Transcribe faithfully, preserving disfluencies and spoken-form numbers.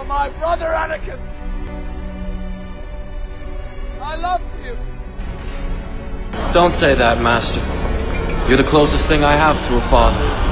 my brother Anakin. I loved you. Don't say that, Master. You're the closest thing I have to a father.